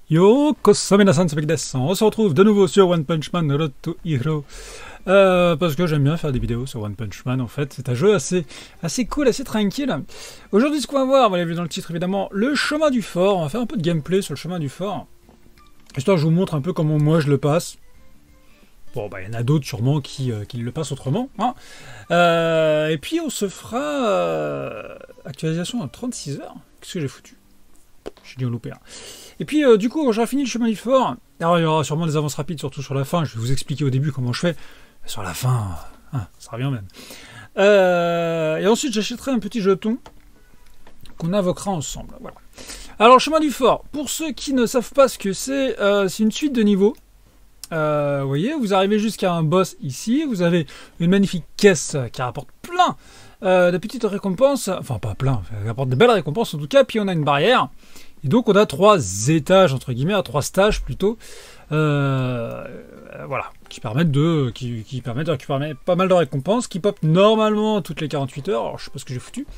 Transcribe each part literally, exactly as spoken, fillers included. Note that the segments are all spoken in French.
Yo, Kosamena-san, c'est Pegdes. On se retrouve de nouveau sur One Punch Man Road to Hero. Euh, parce que j'aime bien faire des vidéos sur One Punch Man, en fait. C'est un jeu assez, assez cool, assez tranquille. Aujourd'hui, ce qu'on va voir, vous l'avez vu dans le titre évidemment, le chemin du fort. On va faire un peu de gameplay sur le chemin du fort. Histoire que je vous montre un peu comment moi je le passe. Bon, bah, il y en a d'autres sûrement qui, euh, qui le passent autrement. Hein. Euh, et puis, on se fera euh, actualisation en trente-six heures. Qu'est-ce que j'ai foutu? J'ai dû en louper un. Et puis, euh, du coup, quand j'aurai fini le chemin du fort, alors il y aura sûrement des avances rapides, surtout sur la fin. Je vais vous expliquer au début comment je fais. Sur la fin, hein, ça revient même. Euh, et ensuite, j'achèterai un petit jeton qu'on invoquera ensemble. Voilà. Alors, chemin du fort, pour ceux qui ne savent pas ce que c'est, euh, c'est une suite de niveaux. Euh, vous voyez, vous arrivez jusqu'à un boss ici. Vous avez une magnifique caisse qui rapporte plein euh, de petites récompenses. Enfin, pas plein, elle rapporte de belles récompenses en tout cas. Puis on a une barrière. Et donc on a trois étages, entre guillemets, trois stages plutôt, euh, voilà, qui permettent, de, qui, qui permettent de récupérer pas mal de récompenses, qui pop normalement toutes les quarante-huit heures, alors je sais pas ce que j'ai foutu.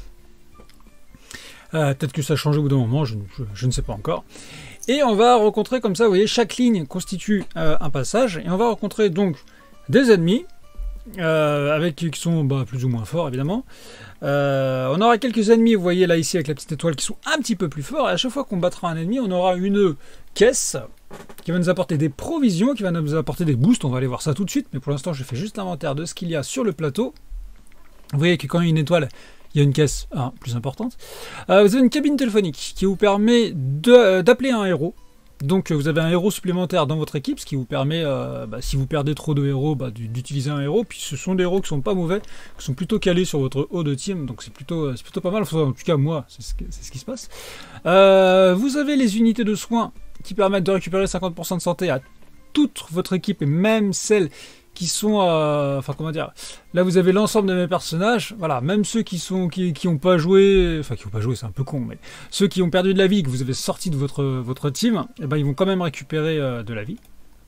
Euh, Peut-être que ça a changé au bout d'un moment, je, je, je ne sais pas encore. Et on va rencontrer comme ça, vous voyez, chaque ligne constitue euh, un passage, et on va rencontrer donc des ennemis, euh, avec qui sont bah, plus ou moins forts évidemment. Euh, on aura quelques ennemis, vous voyez là ici avec la petite étoile, qui sont un petit peu plus forts, et à chaque fois qu'on battra un ennemi, on aura une caisse qui va nous apporter des provisions, qui va nous apporter des boosts, on va aller voir ça tout de suite, mais pour l'instant je fais juste l'inventaire de ce qu'il y a sur le plateau. Vous voyez que quand il y a une étoile, il y a une caisse ah, plus importante. Euh, vous avez une cabine téléphonique qui vous permet d'appeler un héros. Donc vous avez un héros supplémentaire dans votre équipe, ce qui vous permet, euh, bah, si vous perdez trop de héros, bah, d'utiliser un héros. Puis ce sont des héros qui sont pas mauvais, qui sont plutôt calés sur votre haut de team, donc c'est plutôt, c'est plutôt pas mal. Enfin, en tout cas moi, c'est ce, ce qui se passe. Euh, vous avez les unités de soins qui permettent de récupérer cinquante pour cent de santé à toute votre équipe, et même celles qui sont, euh, enfin comment dire, là vous avez l'ensemble de mes personnages, voilà, même ceux qui sont, qui, qui ont pas joué, enfin qui ont pas joué, c'est un peu con, mais ceux qui ont perdu de la vie, que vous avez sorti de votre, votre team, eh ben ils vont quand même récupérer euh, de la vie.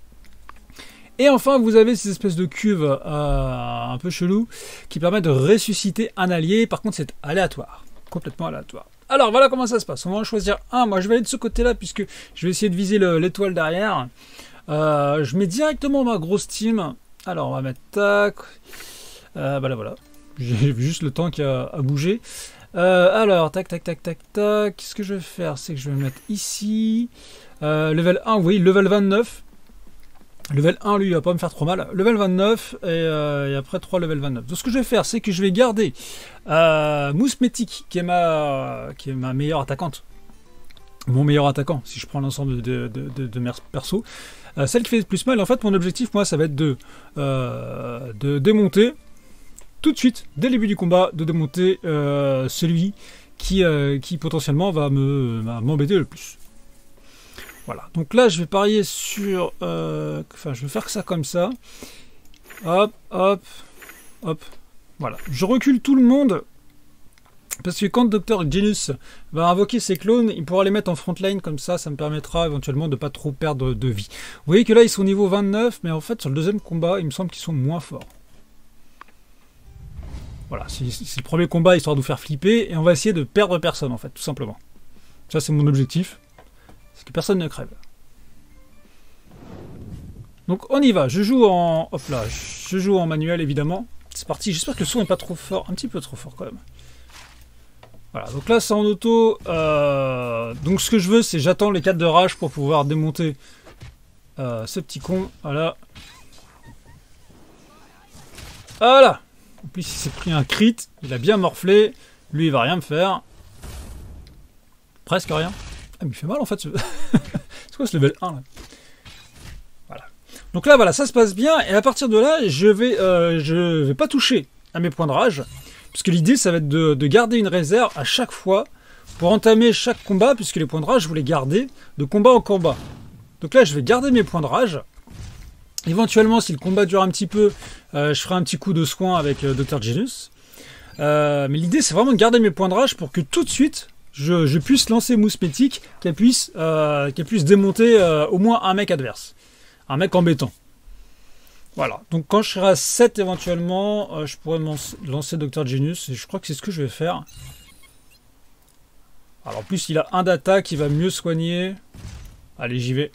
Et enfin, vous avez ces espèces de cuves euh, un peu chelou qui permettent de ressusciter un allié, par contre c'est aléatoire, complètement aléatoire. Alors voilà comment ça se passe, on va en choisir un, moi je vais aller de ce côté-là, puisque je vais essayer de viser l'étoile derrière. Euh, je mets directement ma grosse team. Alors on va mettre tac, euh, bah là voilà, j'ai juste le temps qu'il y a à bouger. Euh, alors tac tac tac tac tac, qu'est-ce que je vais faire, c'est que je vais me mettre ici, euh, level un, oui, level vingt-neuf, level un lui il va pas me faire trop mal, level vingt-neuf et, euh, et après trois level vingt-neuf. Donc ce que je vais faire c'est que je vais garder euh, Mousse Métique qui est, ma, qui est ma meilleure attaquante. Mon meilleur attaquant, si je prends l'ensemble de, de, de, de mes persos. Euh, celle qui fait le plus mal, en fait, mon objectif, moi, ça va être de, euh, de démonter, tout de suite, dès le début du combat, de démonter euh, celui qui, euh, qui potentiellement va m'embêter le plus. Voilà, donc là, je vais parier sur... Euh, enfin, je vais faire ça comme ça. Hop, hop, hop. Voilà, je recule tout le monde. Parce que quand docteur Genius va invoquer ses clones, il pourra les mettre en frontline, comme ça, ça me permettra éventuellement de ne pas trop perdre de vie. Vous voyez que là, ils sont au niveau vingt-neuf, mais en fait, sur le deuxième combat, il me semble qu'ils sont moins forts. Voilà, c'est le premier combat, histoire de vous faire flipper, et on va essayer de perdre personne, en fait, tout simplement. Ça, c'est mon objectif, c'est que personne ne crève. Donc, on y va, je joue en... Hop là, je joue en manuel, évidemment. C'est parti, j'espère que le son n'est pas trop fort, un petit peu trop fort, quand même. Voilà, donc là c'est en auto, euh, donc ce que je veux c'est j'attends les quatre de rage pour pouvoir démonter euh, ce petit con, voilà. Voilà. En plus il s'est pris un crit, il a bien morflé, lui il va rien me faire. Presque rien. Ah mais il fait mal en fait, ce... c'est quoi ce level un là? Voilà. Donc là voilà, ça se passe bien, et à partir de là, je vais, euh, je vais pas toucher à mes points de rage. Parce que l'idée, ça va être de, de garder une réserve à chaque fois pour entamer chaque combat, puisque les points de rage, je voulais garder de combat en combat. Donc là, je vais garder mes points de rage. Éventuellement, si le combat dure un petit peu, euh, je ferai un petit coup de soin avec euh, docteur Genius. Euh, mais l'idée, c'est vraiment de garder mes points de rage pour que tout de suite, je, je puisse lancer Mousse Métique, qu'elle puisse, euh, qu'elle puisse démonter euh, au moins un mec adverse. Un mec embêtant. Voilà, donc quand je serai à sept éventuellement, euh, je pourrais lancer docteur Genius, et je crois que c'est ce que je vais faire. Alors en plus il a un d'attaque, il va mieux soigner. Allez, j'y vais.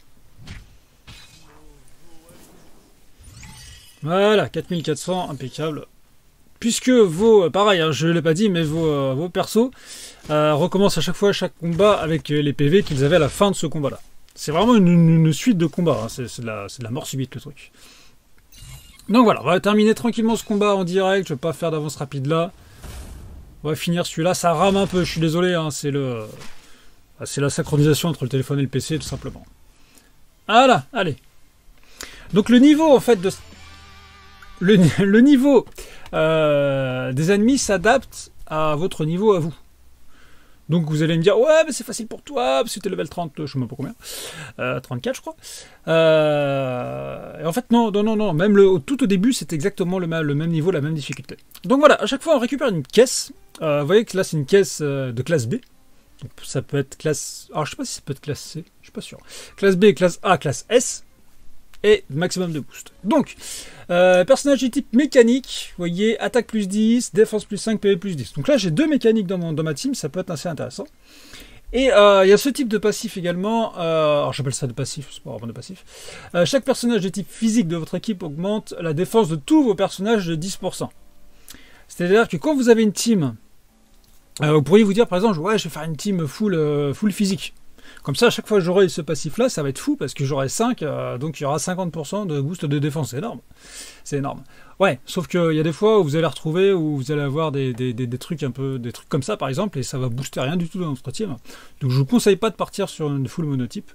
Voilà, quatre mille quatre cents, impeccable. Puisque vos, pareil, hein, je ne l'ai pas dit, mais vos, euh, vos persos euh, recommencent à chaque fois chaque combat avec les P V qu'ils avaient à la fin de ce combat-là. C'est vraiment une, une suite de combats, hein. C'est de, de la mort subite le truc. Donc voilà, on va terminer tranquillement ce combat en direct, je ne vais pas faire d'avance rapide là. On va finir celui-là, ça rame un peu, je suis désolé, hein, c'est le, c'est la synchronisation entre le téléphone et le P C tout simplement. Voilà, allez. Donc le niveau en fait de... Le, le niveau euh, des ennemis s'adapte à votre niveau à vous. Donc vous allez me dire, ouais, mais c'est facile pour toi, parce que t'es level trente, je sais même pas combien, euh, trente-quatre je crois. Euh, et en fait, non, non, non, non, même le, tout au début, c'est exactement le, le même niveau, la même difficulté. Donc voilà, à chaque fois, on récupère une caisse. Euh, vous voyez que là, c'est une caisse euh, de classe B. Donc ça peut être classe... Alors, je sais pas si ça peut être classe C, je suis pas sûr. Classe B, classe A, classe S. Et maximum de boost. Donc, euh, personnage de type mécanique, vous voyez, attaque plus dix, défense plus cinq, P V plus dix. Donc là, j'ai deux mécaniques dans, mon, dans ma team, ça peut être assez intéressant. Et il euh, y a ce type de passif également, euh, alors j'appelle ça de passif, c'est pas vraiment de passif. Euh, chaque personnage de type physique de votre équipe augmente la défense de tous vos personnages de dix pour cent. C'est-à-dire que quand vous avez une team, euh, vous pourriez vous dire par exemple, ouais, je vais faire une team full, euh, full physique. Comme ça, à chaque fois que j'aurai ce passif-là, ça va être fou, parce que j'aurai cinq, euh, donc il y aura cinquante pour cent de boost de défense. C'est énorme. C'est énorme. Ouais, sauf qu'il y a des fois où vous allez retrouver, où vous allez avoir des, des, des, des trucs un peu, des trucs comme ça, par exemple, et ça va booster rien du tout dans notre team. Donc je vous conseille pas de partir sur une full monotype.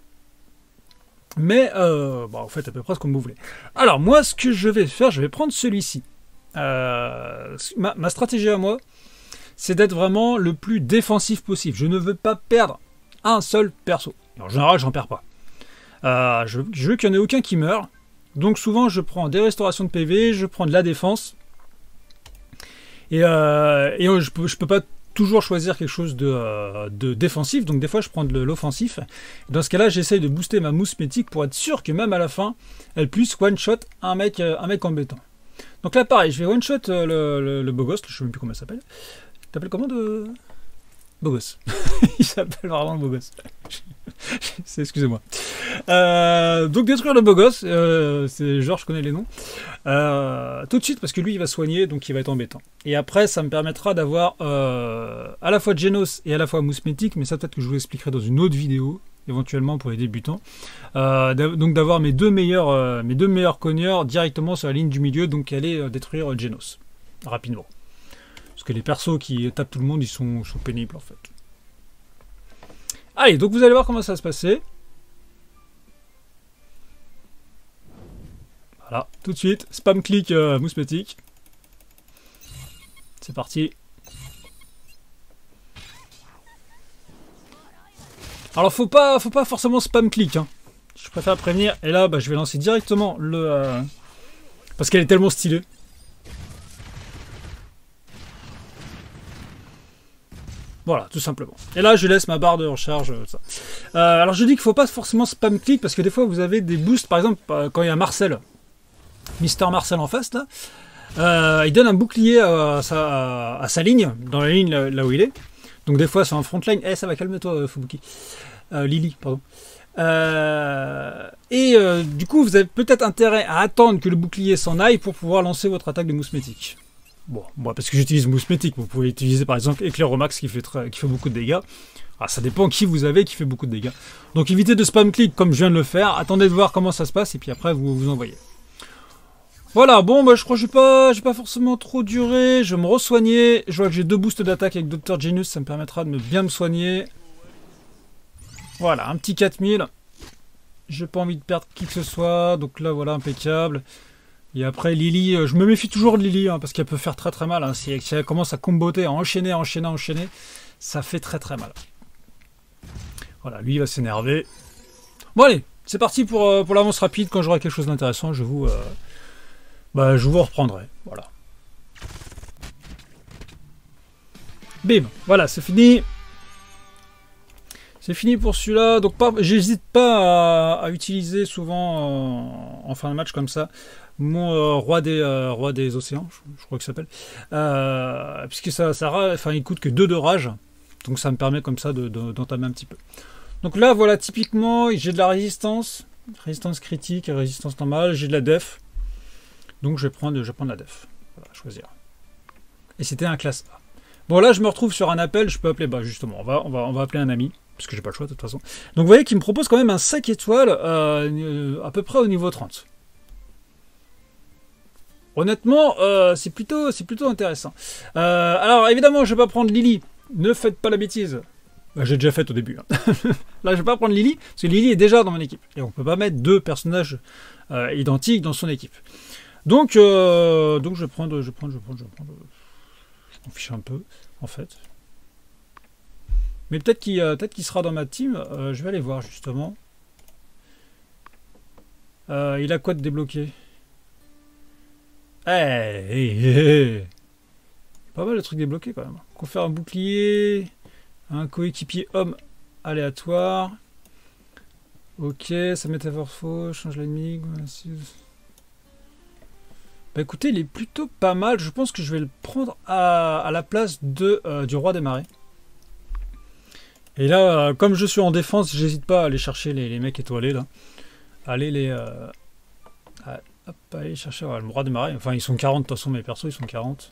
Mais, euh, bon, en fait, à peu près ce comme vous voulez. Alors, moi, ce que je vais faire, je vais prendre celui-ci. Euh, ma, ma stratégie à moi, c'est d'être vraiment le plus défensif possible. Je ne veux pas perdre un seul perso. Et en général, j'en perds pas. Euh, je, je veux qu'il n'y en ait aucun qui meurt. Donc souvent, je prends des restaurations de P V, je prends de la défense. Et, euh, et je peux, je peux pas toujours choisir quelque chose de, euh, de défensif. Donc des fois, je prends de l'offensif. Dans ce cas-là, j'essaye de booster ma mousse mythique pour être sûr que même à la fin, elle puisse one-shot un mec, un mec embêtant. Donc là, pareil, je vais one-shot le, le, le beau gosse. Je sais même plus comment il s'appelle. T'appelles comment de... Beau gosse. Il s'appelle vraiment le beau gosse. Excusez-moi. Euh, donc détruire le beau gosse, euh, c'est genre je connais les noms. Euh, tout de suite parce que lui il va soigner, donc il va être embêtant. Et après ça me permettra d'avoir euh, à la fois Genos et à la fois mousse mythique, mais ça peut-être que je vous expliquerai dans une autre vidéo, éventuellement pour les débutants. Euh, donc d'avoir mes deux meilleurs, euh, mes deux meilleurs cogneurs directement sur la ligne du milieu, donc aller euh, détruire Genos rapidement. Parce que les persos qui tapent tout le monde, ils sont, sont pénibles en fait. Allez, donc vous allez voir comment ça va se passer. Voilà, tout de suite, spam clic euh, mousse mythique. C'est parti. Alors faut pas, faut pas forcément spam clic, hein. Je préfère prévenir. Et là, bah, je vais lancer directement le... Euh, parce qu'elle est tellement stylée. Voilà, tout simplement. Et là, je laisse ma barre de recharge. Euh, ça. Euh, alors, je dis qu'il ne faut pas forcément spam click parce que des fois, vous avez des boosts. Par exemple, quand il y a Marcel, Mister Marcel en face, là, euh, il donne un bouclier à sa, à sa ligne, dans la ligne là, là où il est. Donc, des fois, c'est en front line. Eh, ça va, calme-toi, Fubuki. Euh, Lily, pardon. Euh, et euh, du coup, vous avez peut-être intérêt à attendre que le bouclier s'en aille pour pouvoir lancer votre attaque de mousse mythique. Bon, moi parce que j'utilise mousse mythique, vous pouvez utiliser par exemple Éclairomax qui fait, très, qui fait beaucoup de dégâts. Alors, ça dépend qui vous avez qui fait beaucoup de dégâts. Donc évitez de spam click comme je viens de le faire, attendez de voir comment ça se passe et puis après vous vous envoyez. Voilà, bon bah je crois que je vais pas, pas forcément trop durer, je vais me re-soigner. Je vois que j'ai deux boosts d'attaque avec Docteur Genius, ça me permettra de me bien me soigner. Voilà, un petit quatre mille. J'ai pas envie de perdre qui que ce soit, donc là voilà, impeccable. Et après Lily, euh, je me méfie toujours de Lily, hein, parce qu'elle peut faire très très mal. Hein. Si, si elle commence à comboter, à enchaîner, à enchaîner, à enchaîner, ça fait très très mal. Voilà, lui il va s'énerver. Bon allez, c'est parti pour, euh, pour l'avance rapide. Quand j'aurai quelque chose d'intéressant, je vous, euh, bah, je vous reprendrai. Voilà. Bim, voilà, c'est fini. C'est fini pour celui-là. Donc j'hésite pas à, à utiliser souvent euh, en fin de match comme ça. Mon euh, roi, des, euh, roi des océans, je, je crois qu'il s'appelle, euh, puisque ça, ça enfin, il coûte que deux de rage, donc ça me permet comme ça d'entamer de, de, un petit peu. Donc là, voilà, typiquement, j'ai de la résistance, résistance critique et résistance normale, j'ai de la def. Donc je vais prendre, je vais prendre la def. Voilà, choisir. Et c'était un classe A. Bon, là, je me retrouve sur un appel, je peux appeler, bah justement, on va, on va, on va appeler un ami, parce que j'ai pas le choix de toute façon. Donc vous voyez qu'il me propose quand même un cinq étoiles, euh, à peu près au niveau trente. Honnêtement, euh, c'est plutôt, c'est plutôt intéressant. Euh, alors, évidemment, je vais pas prendre Lily. Ne faites pas la bêtise. Bah, j'ai déjà fait au début. Hein. Là, je vais pas prendre Lily, parce que Lily est déjà dans mon équipe. Et on peut pas mettre deux personnages euh, identiques dans son équipe. Donc, euh, donc je vais prendre, je vais prendre, je vais prendre, je vais prendre. Je m'en fiche un peu, en fait. Mais peut-être qu'il euh, peut-être qu'il sera dans ma team. Euh, je vais aller voir, justement. Euh, il a quoi de débloqué? Eh, hey, hey, hey. Pas mal de trucs débloqués, quand même. Confère un bouclier. Un coéquipier homme aléatoire. Ok, ça métamorphose, change l'ennemi. Bah écoutez, il est plutôt pas mal. Je pense que je vais le prendre à, à la place de, euh, du roi des marais. Et là, euh, comme je suis en défense, j'hésite pas à aller chercher les, les mecs étoilés là. Aller les... Euh, à, hop, aller chercher ouais, le roi des marais. Enfin, ils sont quarante de toute façon, mes persos, ils sont quarante.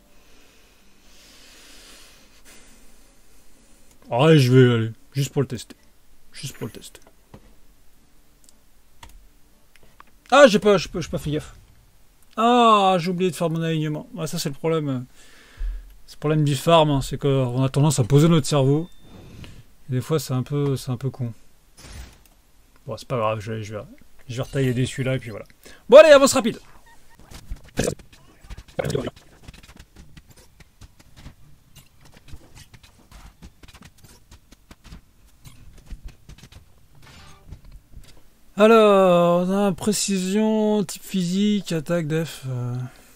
Ouais, je vais aller. Juste pour le tester. Juste pour le tester. Ah, j'ai pas, j'ai pas, j'ai pas fait gaffe. Ah, j'ai oublié de faire mon alignement. Ah, ça, c'est le problème. C'est le problème du farm. Hein. C'est qu'on a tendance à poser notre cerveau. Et des fois, c'est un peu, c'est un peu con. Bon, c'est pas grave. Je vais, je vais, je vais retailler des celui-là et puis voilà. Bon, allez, avance rapide. Alors, on a précision, type physique, attaque, def. Euh...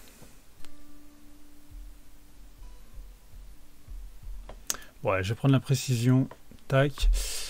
Ouais, je vais prendre la précision. Tac.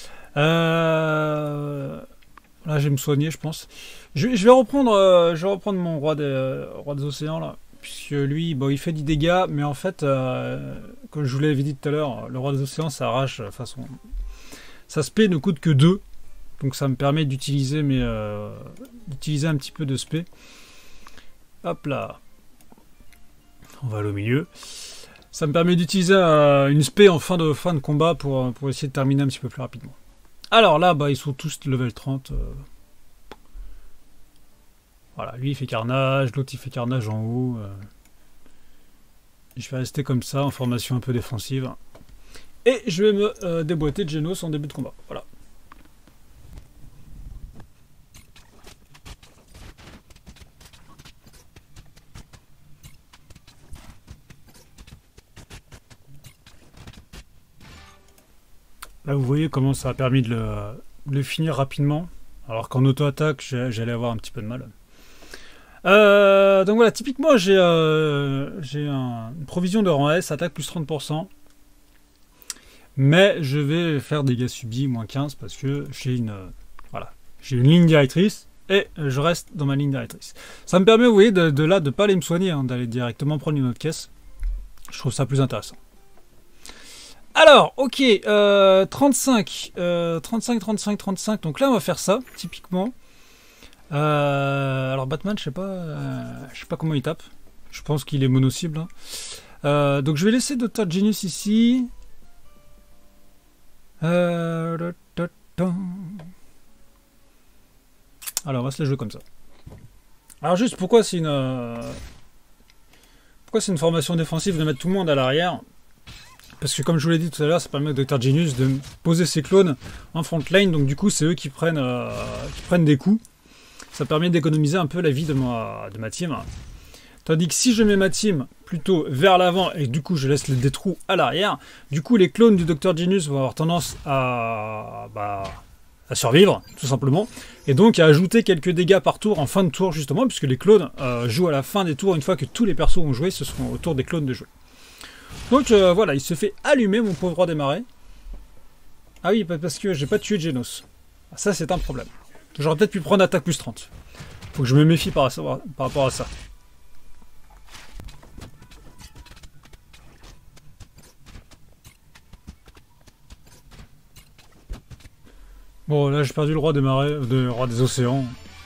Euh... Là, je vais me soigner, je pense. Je, je vais reprendre, euh, je vais reprendre mon roi des, euh, roi des océans là, puisque lui, bon, il fait du dégât, mais en fait, euh, comme je vous l'avais dit tout à l'heure, le roi des océans, ça arrache, de façon, sa spé ne coûte que deux. Donc ça me permet d'utiliser mes euh, d'utiliser un petit peu de spé. Hop là. On va aller au milieu. Ça me permet d'utiliser euh, une spé en fin de, fin de combat pour, pour essayer de terminer un petit peu plus rapidement. Alors là, bah, ils sont tous level trente. Euh. Voilà, lui il fait carnage, l'autre il fait carnage en haut. Euh. Je vais rester comme ça, en formation un peu défensive. Et je vais me euh, déboîter de Genos en début de combat. Voilà. Là, vous voyez comment ça a permis de le, de le finir rapidement. Alors qu'en auto-attaque, j'allais avoir un petit peu de mal. Euh, donc voilà, typiquement, j'ai euh, un, une provision de rang S, attaque plus trente pour cent. Mais je vais faire dégâts subis, moins quinze, parce que j'ai une, euh, voilà, j'ai une ligne directrice. Et je reste dans ma ligne directrice. Ça me permet, vous voyez, de, de là, de ne pas aller me soigner, hein, d'aller directement prendre une autre caisse. Je trouve ça plus intéressant. Alors, ok, euh, trente-cinq, euh, trente-cinq, trente-cinq, trente-cinq, donc là on va faire ça, typiquement. Euh, alors Batman, je sais pas, euh, je sais pas comment il tape, je pense qu'il est mono-cible. Hein. Euh, donc je vais laisser docteur Genius ici. Euh, alors on va se la jouer comme ça. Alors juste, pourquoi c'est une... Euh, pourquoi c'est une formation défensive de mettre tout le monde à l'arrière ? Parce que comme je vous l'ai dit tout à l'heure, ça permet au docteur Genius de poser ses clones en front line, donc du coup c'est eux qui prennent, euh, qui prennent des coups. Ça permet d'économiser un peu la vie de ma, de ma team. Tandis que si je mets ma team plutôt vers l'avant et du coup je laisse des trous à l'arrière, du coup les clones du docteur Genius vont avoir tendance à, bah, à survivre, tout simplement, et donc à ajouter quelques dégâts par tour en fin de tour justement, puisque les clones euh, jouent à la fin des tours, une fois que tous les persos ont joué, ce seront au tour des clones de jouer. Donc euh, voilà, il se fait allumer mon pauvre roi des marais. Ah oui, parce que j'ai pas tué Genos. Ça c'est un problème. J'aurais peut-être pu prendre attaque plus trente. Faut que je me méfie par, par rapport à ça. Bon, là, j'ai perdu le roi des marais, le roi des océans.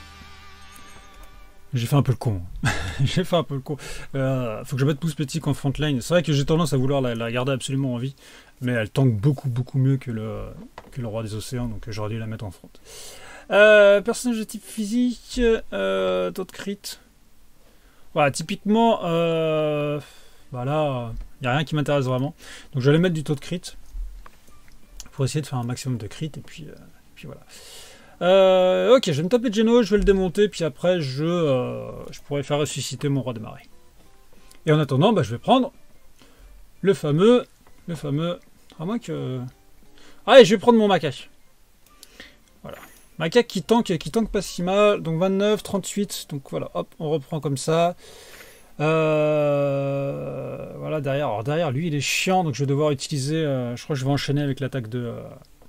J'ai fait un peu le con. J'ai fait un peu le con. Euh, faut que je mette Mousse-Pétique en front line. C'est vrai que j'ai tendance à vouloir la, la garder absolument en vie. Mais elle tank beaucoup, beaucoup mieux que le, que le roi des océans. Donc j'aurais dû la mettre en front. Euh, personnage de type physique. Euh, taux de crit. Voilà, typiquement, euh, bah là, il n'y a rien qui m'intéresse vraiment. Donc je vais aller mettre du taux de crit. Pour essayer de faire un maximum de crit. Et puis, euh, et puis voilà. Euh, ok, je vais me taper Geno, je vais le démonter, puis après je, euh, je pourrais faire ressusciter mon roi des marais. Et en attendant, bah, je vais prendre le fameux, le fameux, à moins que... Allez, je vais prendre mon macaque. Voilà. Macaque qui tank, qui tank pas si mal, donc vingt-neuf, trente-huit, donc voilà, hop, on reprend comme ça. Euh, voilà, derrière, alors derrière lui il est chiant, donc je vais devoir utiliser, euh, je crois que je vais enchaîner avec l'attaque de... Euh,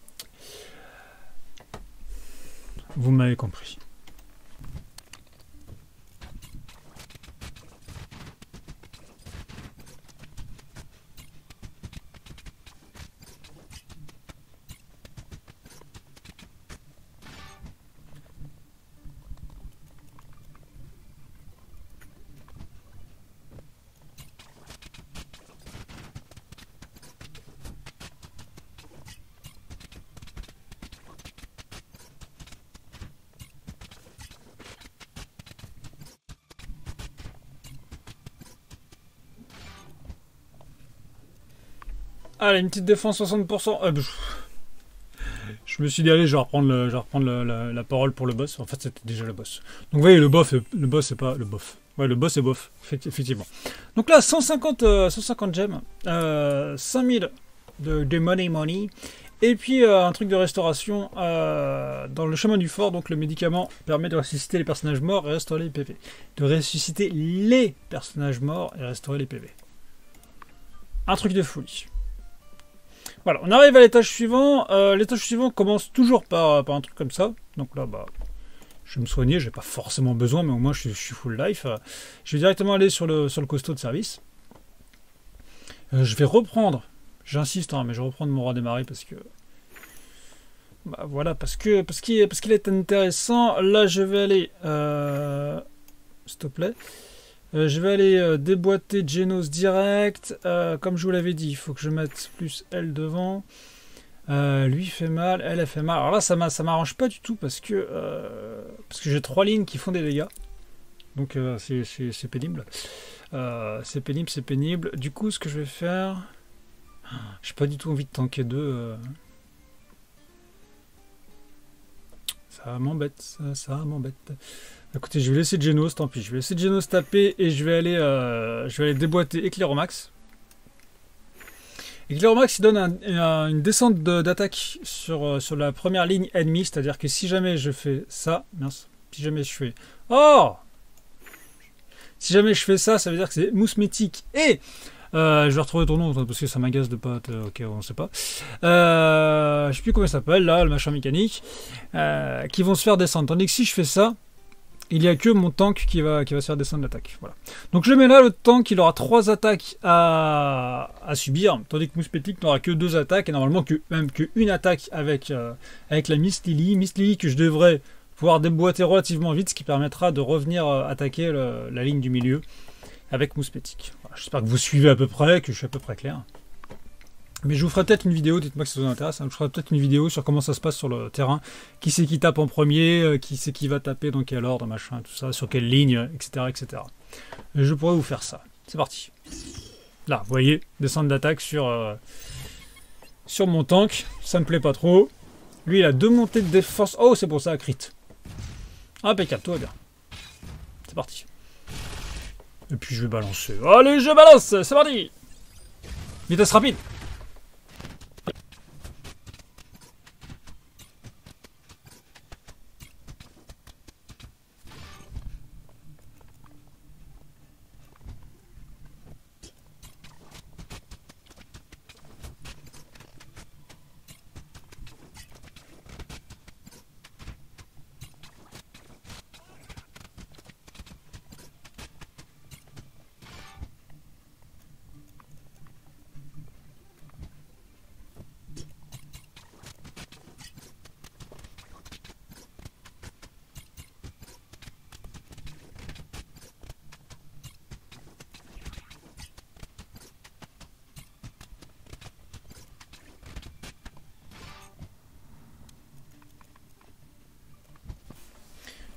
Vous m'avez compris. Allez, une petite défense soixante pour cent. Euh, je me suis dit, allez, je vais reprendre, le, je vais reprendre le, la, la parole pour le boss. En fait, c'était déjà le boss. Donc, vous voyez, le boss, le boss, c'est pas le bof. Ouais, le boss est bof, effectivement. Donc là, cent cinquante, euh, cent cinquante gemmes, euh, cinq mille de, de money money, et puis euh, un truc de restauration euh, dans le chemin du fort. Donc, le médicament permet de ressusciter les personnages morts et restaurer les P V. De ressusciter les personnages morts et restaurer les P V. Un truc de folie. Voilà, on arrive à l'étage suivant. Euh, l'étage suivant commence toujours par, par un truc comme ça. Donc là, bah, je vais me soigner. J'ai pas forcément besoin, mais au moins je, je suis full life. Euh, je vais directement aller sur le, sur le costaud de service. Euh, je vais reprendre. J'insiste, hein, mais je vais reprendre mon roi des marais parce que. Bah voilà, parce que parce qu'il parce qu'il est intéressant. Là, je vais aller. Euh, S'il te plaît. Euh, je vais aller euh, déboîter Genos direct. Euh, comme je vous l'avais dit, il faut que je mette plus elle devant. Euh, lui fait mal, elle, elle fait mal. Alors là, ça m'arrange pas du tout parce que, euh, parce que j'ai trois lignes qui font des dégâts. Donc euh, c'est pénible. Euh, c'est pénible, c'est pénible. Du coup, ce que je vais faire... J'ai pas du tout envie de tanker deux. Euh... Ça m'embête, ça, ça m'embête. Écoutez, je vais laisser Genos, tant pis. Je vais laisser Genos taper et je vais aller, euh, je vais aller déboîter Éclairomax. Éclairomax, il donne un, un, une descente d'attaque sur, euh, sur la première ligne ennemie, c'est-à-dire que si jamais je fais ça, mince, si jamais je fais... Oh Si jamais je fais ça, ça veut dire que c'est mousse mythique et... Euh, je vais retrouver ton nom parce que ça m'agace de pas... Ok, on sait pas. Euh, je sais plus comment il s'appelle, là, le machin mécanique. Euh, qui vont se faire descendre. Tandis que si je fais ça, il n'y a que mon tank qui va, qui va se faire descendre l'attaque. Voilà. Donc je mets là le tank, il aura trois attaques à, à subir, tandis que Mousse-Pétique n'aura que deux attaques, et normalement que, même qu'une attaque avec, euh, avec la Miss Lily. Miss Lily que je devrais pouvoir déboîter relativement vite, ce qui permettra de revenir euh, attaquer le, la ligne du milieu avec Mousse-Pétique. Voilà, j'espère que vous suivez à peu près, que je suis à peu près clair. Mais je vous ferai peut-être une vidéo, dites-moi si ça vous intéresse, hein, je vous ferai peut-être une vidéo sur comment ça se passe sur le terrain, qui c'est qui tape en premier, euh, qui c'est qui va taper dans quel ordre, machin, tout ça, sur quelle ligne, et cetera et cetera. Et je pourrais vous faire ça. C'est parti. Là, vous voyez, descendre d'attaque sur, euh, sur mon tank, ça me plaît pas trop. Lui, il a deux montées de défense. Oh, c'est pour ça, crit. Impeccable, tout va bien. C'est parti. Et puis je vais balancer. Allez, je balance, c'est parti. Vitesse rapide.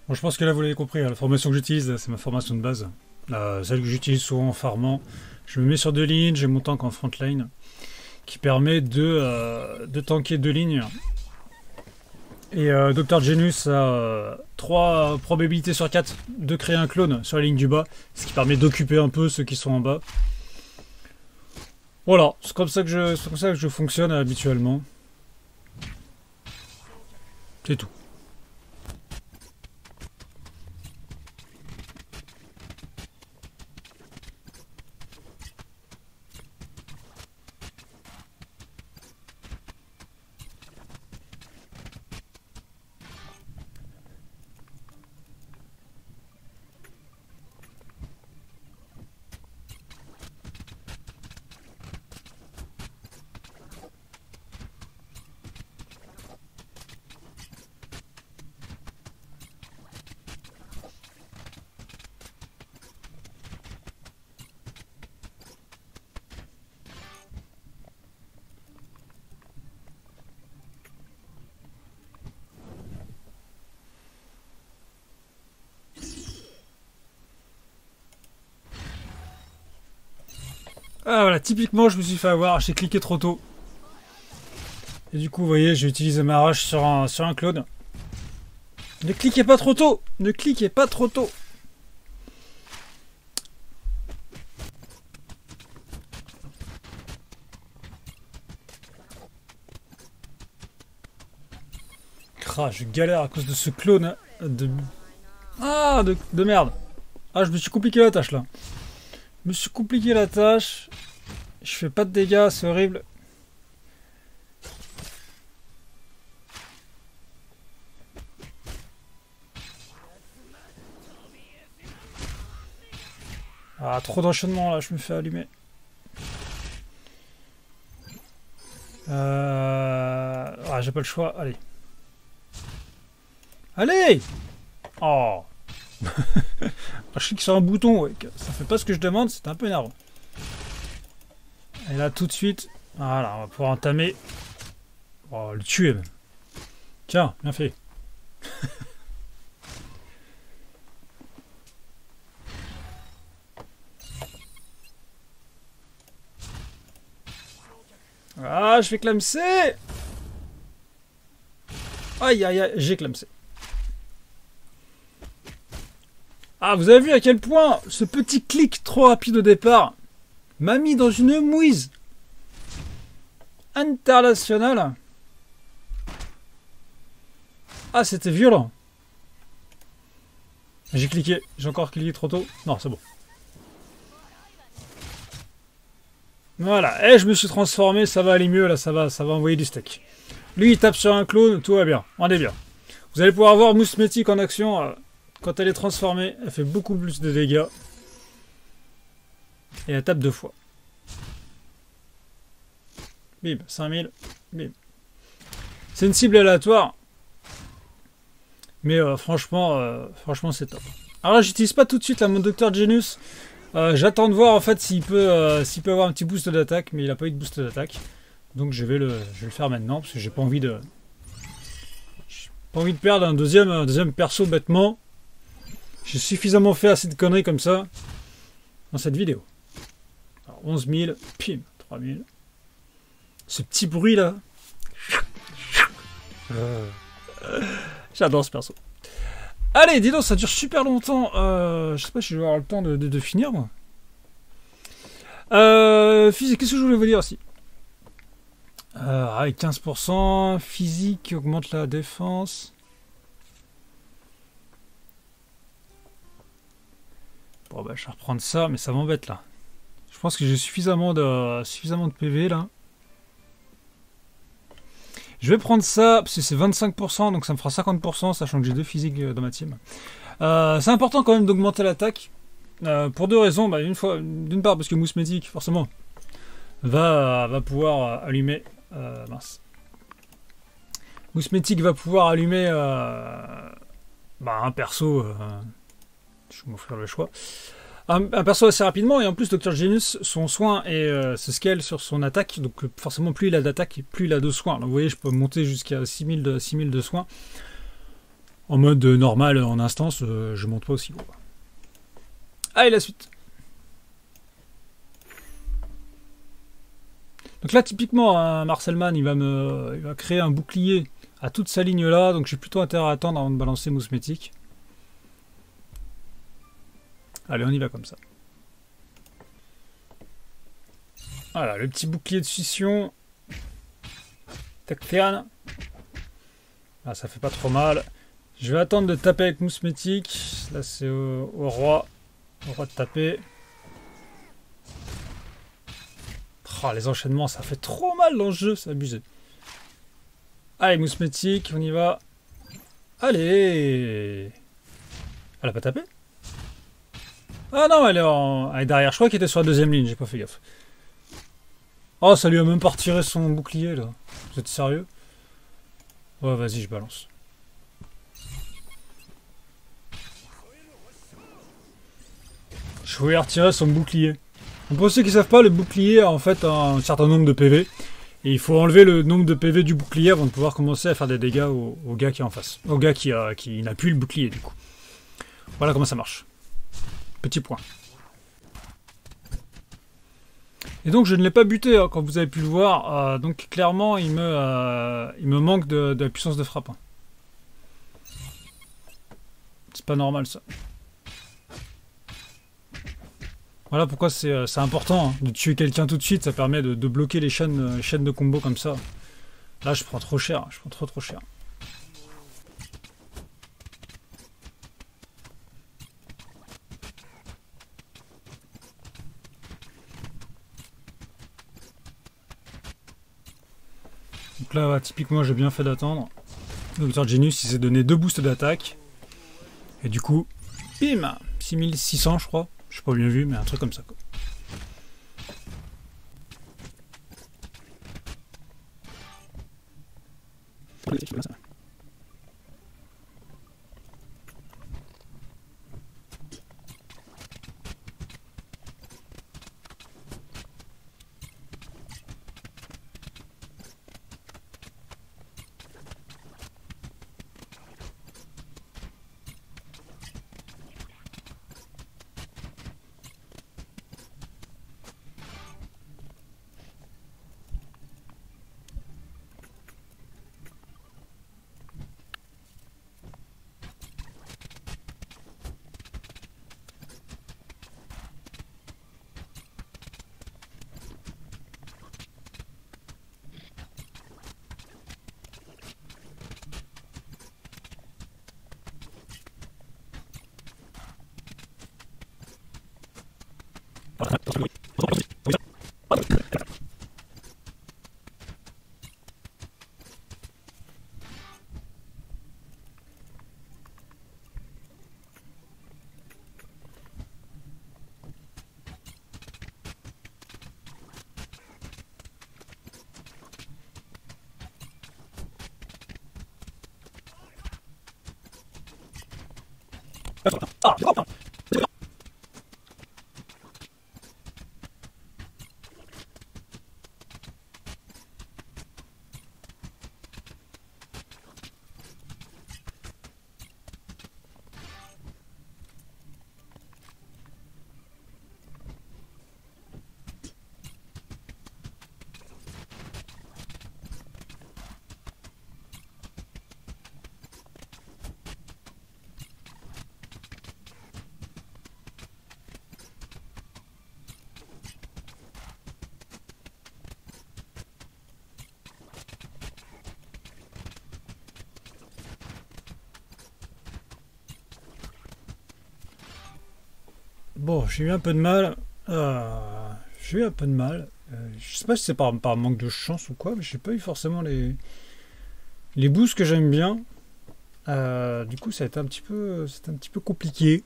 Bon, je pense que là, vous l'avez compris, hein, la formation que j'utilise, c'est ma formation de base. Euh, celle que j'utilise souvent en farmant. Je me mets sur deux lignes, j'ai mon tank en front line, qui permet de, euh, de tanker deux lignes. Et euh, Docteur Genius a euh, trois probabilités sur quatre de créer un clone sur la ligne du bas, ce qui permet d'occuper un peu ceux qui sont en bas. Voilà, c'est comme ça que je, c'est comme ça que je fonctionne habituellement. C'est tout. Ah voilà, typiquement je me suis fait avoir, j'ai cliqué trop tôt. Et du coup, vous voyez, j'ai utilisé ma rage sur un, sur un clone. Ne cliquez pas trop tôt! Ne cliquez pas trop tôt! Crah, je galère à cause de ce clone de... Ah, de, de merde! Ah, je me suis compliqué la tâche là. Je me suis compliqué la tâche. Je fais pas de dégâts, c'est horrible. Ah, trop d'enchaînement là, je me fais allumer. Euh... Ah, j'ai pas le choix, allez. Allez! Oh! Je clique sur un bouton, ouais. Ça fait pas ce que je demande, c'est un peu énervant. Et là, tout de suite, voilà, on va pouvoir entamer. Oh, le tuer même. Tiens, bien fait. Ah, je vais clamser. Aïe, aïe, aïe, j'ai clamsé. Ah, vous avez vu à quel point ce petit clic trop rapide au départ m'a mis dans une mouise internationale. Ah, c'était violent. J'ai cliqué. J'ai encore cliqué trop tôt. Non, c'est bon. Voilà. Et je me suis transformé. Ça va aller mieux. Là, ça va, ça va envoyer du steak. Lui, il tape sur un clone. Tout va bien. On est bien. Vous allez pouvoir voir Mousmetic en action. Euh, quand elle est transformée, elle fait beaucoup plus de dégâts. Et elle tape deux fois. Bim. cinq mille. Bim. C'est une cible aléatoire. Mais euh, franchement, euh, franchement c'est top. Alors là, j'utilise pas tout de suite la mon Docteur Genius. Euh, J'attends de voir en fait s'il peut, euh, s'il peut avoir un petit boost d'attaque, mais il n'a pas eu de boost d'attaque. Donc je vais le, je vais le faire maintenant parce que j'ai pas envie de, j'ai pas envie de perdre un deuxième, un deuxième perso bêtement. J'ai suffisamment fait assez de conneries comme ça dans cette vidéo. Alors, onze mille, pim, trois mille. Ce petit bruit là. Euh... J'adore ce perso. Allez, dis donc, ça dure super longtemps. Euh, je sais pas si je vais avoir le temps de, de, de finir, moi. Euh, physique, qu'est-ce que je voulais vous dire aussi euh, avec quinze pour cent, physique qui augmente la défense. Bon, bah, je vais reprendre ça, mais ça m'embête, là. Je pense que j'ai suffisamment de, suffisamment de P V, là. Je vais prendre ça, parce que c'est vingt-cinq pour cent, donc ça me fera cinquante pour cent, sachant que j'ai deux physiques dans ma team. Euh, c'est important quand même d'augmenter l'attaque, euh, pour deux raisons. Bah, une fois, d'une part, parce que Mousmetic, forcément, va, va pouvoir allumer... Euh, mince. Mousmetic va pouvoir allumer euh, bah, un perso... Euh, je vais m'offrir le choix. Un, un perso assez rapidement, et en plus Docteur Genius, son soin et euh, se scale sur son attaque, donc forcément plus il a d'attaque, plus il a de soins. Donc vous voyez, je peux monter jusqu'à six mille de, six mille de soins. En mode normal, en instance, euh, je monte pas aussi haut. Allez, la suite. Donc là, typiquement, hein, Marcelman, il va me, il va créer un bouclier à toute sa ligne là, donc j'ai plutôt intérêt à attendre avant de balancer Mousmétique. Allez, on y va comme ça. Voilà, le petit bouclier de scission. Tectean. Ah, ça fait pas trop mal. Je vais attendre de taper avec Mousmétique. Là, c'est au, au roi. Au roi de taper. Oh, les enchaînements, ça fait trop mal dans le jeu, c'est abusé. Allez, Mousmétique, on y va. Allez. Elle a pas tapé? Ah non, elle est, en... elle est derrière. Je crois qu'elle était sur la deuxième ligne, j'ai pas fait gaffe. Oh, ça lui a même pas retiré son bouclier, là. Vous êtes sérieux? Ouais, vas-y, je balance. Je voulais retirer son bouclier. Pour ceux qui savent pas, le bouclier a en fait un certain nombre de P V. Et il faut enlever le nombre de P V du bouclier avant de pouvoir commencer à faire des dégâts au, au gars qui est en face. Au gars qui, a, qui n'a plus le bouclier, du coup. Voilà comment ça marche. Petit point. Et donc je ne l'ai pas buté, hein, comme vous avez pu le voir. Euh, donc clairement, il me, euh, il me manque de, de la puissance de frappe. Hein. C'est pas normal, ça. Voilà pourquoi c'est euh, important hein, de tuer quelqu'un tout de suite. Ça permet de, de bloquer les chaînes, euh, chaînes de combo comme ça. Là, je prends trop cher. Je prends trop trop cher. Donc là, ouais, typiquement, j'ai bien fait d'attendre. Le Docteur Genius, il s'est donné deux boosts d'attaque. Et du coup, bim, six mille six cents, je crois. Je sais pas bien vu, mais un truc comme ça, quoi. Bon, j'ai eu un peu de mal. Euh, j'ai eu un peu de mal. Euh, je sais pas si c'est par, par manque de chance ou quoi, mais j'ai pas eu forcément les les boosts que j'aime bien. Euh, du coup, ça a été un petit peu, c'est un petit peu compliqué.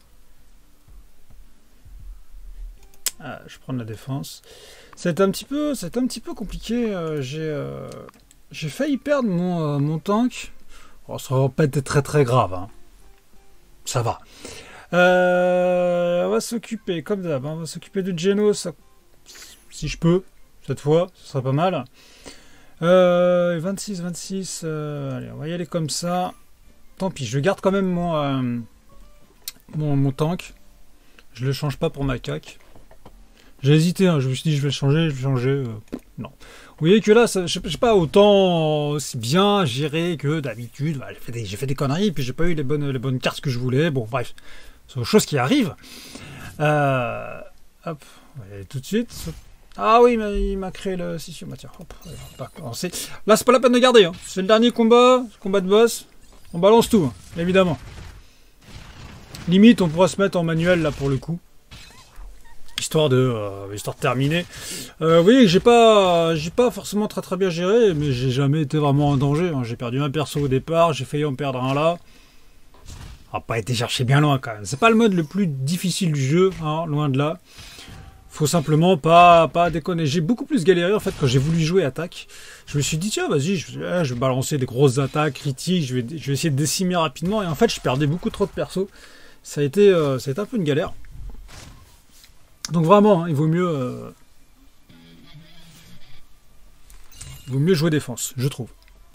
Ah, je prends de la défense. C'est un petit peu, c'est un petit peu compliqué. Euh, j'ai, euh, j'ai failli perdre mon, euh, mon tank. Oh, ça va pas être très très grave. Hein. Ça va. Euh, on va s'occuper, comme d'hab, hein, on va s'occuper de Geno, ça, si je peux, cette fois, ce serait pas mal. Euh, vingt-six, vingt-six, euh, allez, on va y aller comme ça. tant pis, je garde quand même mon, euh, mon, mon tank. Je le change pas pour ma caque. J'ai hésité, hein, je me suis dit je vais le changer, je vais changer. Euh, non. Vous voyez que là, ça, je sais pas, autant aussi bien géré que d'habitude. Bah, j'ai fait des, j'ai fait des conneries, puis j'ai pas eu les bonnes, les bonnes cartes que je voulais. Bon, bref, c'est des choses qui arrivent. Euh, hop, on va y aller tout de suite. Ah oui, mais il m'a créé le session. Bah tiens, hop, on va pas commencer. Là, c'est pas la peine de garder. Hein. C'est le dernier combat, combat de boss. On balance tout, hein, évidemment. Limite, on pourra se mettre en manuel là pour le coup. Histoire de, euh, histoire de terminer. Euh, vous voyez que j'ai pas, j'ai pas forcément très très bien géré, mais j'ai jamais été vraiment en danger. Hein. J'ai perdu un perso au départ, j'ai failli en perdre un là. On n'a pas été chercher bien loin quand même. C'est pas le mode le plus difficile du jeu, hein, loin de là. Faut simplement pas, pas déconner. J'ai beaucoup plus galéré en fait quand j'ai voulu jouer attaque. Je me suis dit tiens vas-y, je, je vais balancer des grosses attaques critiques, je vais, je vais essayer de décimer rapidement. Et en fait je perdais beaucoup trop de persos. Ça a été, euh, ça a été un peu une galère. Donc vraiment, hein, il vaut mieux, euh, il vaut mieux jouer défense, je trouve.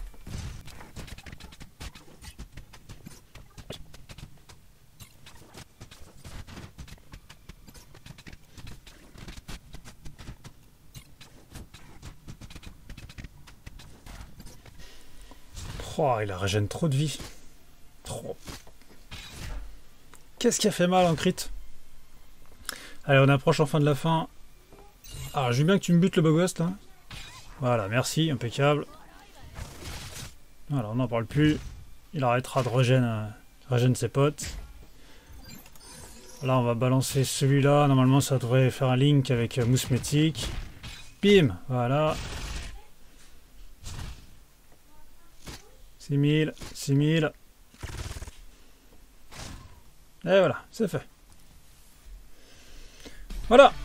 Oh, il a régène trop de vie. Trop. Qu'est-ce qui a fait mal en crit? Allez, on approche enfin de la fin. Alors, je veux bien que tu me butes le bug west. Hein. Voilà, merci, impeccable. Voilà, on n'en parle plus. Il arrêtera de régène, euh, régène ses potes. Là, on va balancer celui-là. Normalement, ça devrait faire un link avec euh, Mousmétique. Bim, voilà. six mille, six mille. Et voilà, c'est fait. Voilà.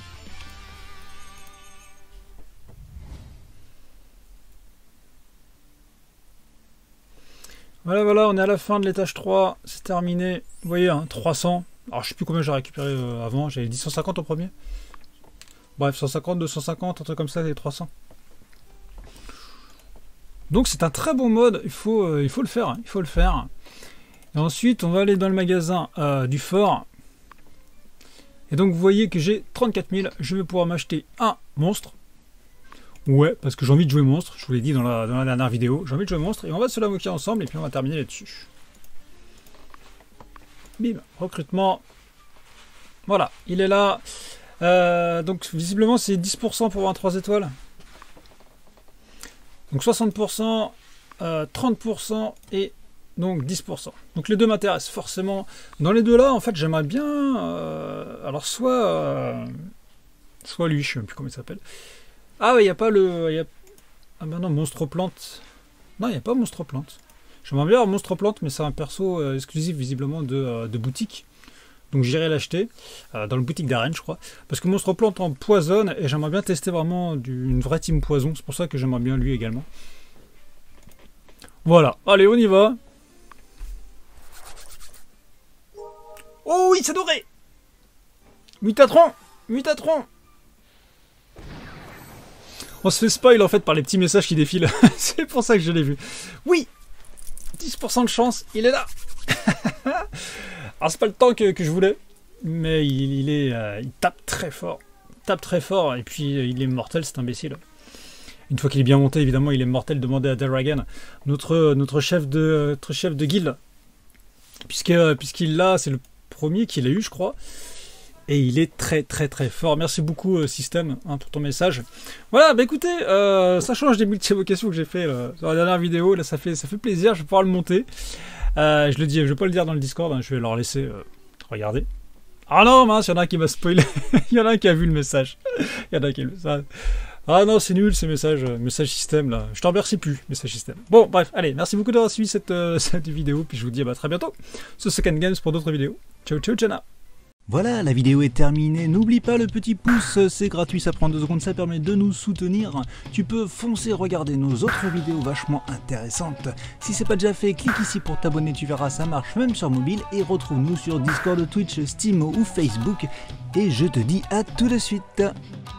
Voilà, voilà, on est à la fin de l'étage trois. C'est terminé. Vous voyez, hein, trois cents. Alors, je sais plus combien j'ai récupéré euh, avant. J'avais dit cent cinquante au premier. Bref, cent cinquante, deux cent cinquante, un truc comme ça, et trois cents. Donc, c'est un très bon mode. Il faut, euh, il faut le faire. Hein, il faut le faire. Et ensuite, on va aller dans le magasin euh, du fort. Et donc vous voyez que j'ai trente-quatre mille, je vais pouvoir m'acheter un monstre. Ouais, parce que j'ai envie de jouer monstre, je vous l'ai dit dans la, dans la dernière vidéo, j'ai envie de jouer monstre, et on va se la moquer ensemble, et puis on va terminer là-dessus. Bim, recrutement. Voilà, il est là. Euh, donc visiblement c'est dix pour cent pour vingt-trois étoiles. Donc soixante pour cent, euh, trente pour cent et... donc dix pour cent. Donc les deux m'intéressent forcément. Dans les deux là, en fait, j'aimerais bien... Euh, alors soit... Euh, soit lui, je sais même plus comment il s'appelle. Ah ouais, il n'y a pas le... Y a, ah ben non, Monstre Plante. Non, il n'y a pas Monstre Plante. J'aimerais bien avoir Monstre Plante, mais c'est un perso euh, exclusif visiblement de, euh, de boutique. Donc j'irai l'acheter euh, dans le boutique d'arène, je crois. Parce que Monstre Plante empoisonne et j'aimerais bien tester vraiment du, une vraie team poison. C'est pour ça que j'aimerais bien lui également. Voilà, allez, on y va. Oh oui, c'est doré. Mutatron, Mutatron. On se fait spoil en fait par les petits messages qui défilent. C'est pour ça que je l'ai vu. Oui, dix pour cent de chance, il est là. Alors c'est pas le temps que, que je voulais, mais il, il est, euh, il tape très fort, il tape très fort, et puis euh, il est mortel, cet imbécile. Une fois qu'il est bien monté, évidemment, il est mortel. Demandez à Dragon, notre notre chef de notre chef de guilde, puisque puisqu'il l'a, c'est le premier qu'il a eu, je crois. Et il est très très très fort. Merci beaucoup euh, Système hein, pour ton message. Voilà, bah écoutez, euh, ça change des multi-évocations que j'ai fait euh, dans la dernière vidéo. Là, ça fait ça fait plaisir. Je vais pouvoir le monter. Euh, je le dis, je vais pas le dire dans le Discord. Hein, je vais leur laisser euh, regarder. Ah non, mince, il y en a un qui m'a spoilé. Il y en a un qui a vu le message. Il y en a un qui a vu ça. Ah non, c'est nul ces messages, euh, message Système là. Je t'en remercie plus, message Système. Bon, bref, allez, merci beaucoup d'avoir suivi cette, euh, cette vidéo. Puis je vous dis à bah, très bientôt sur Second Games pour d'autres vidéos. Ciao, ciao, Tchana. Voilà, la vidéo est terminée. N'oublie pas le petit pouce, c'est gratuit, ça prend deux secondes, ça permet de nous soutenir. Tu peux foncer regarder nos autres vidéos vachement intéressantes. Si c'est pas déjà fait, clique ici pour t'abonner, tu verras, ça marche même sur mobile. Et retrouve-nous sur Discord, Twitch, Steam ou Facebook. Et je te dis à tout de suite.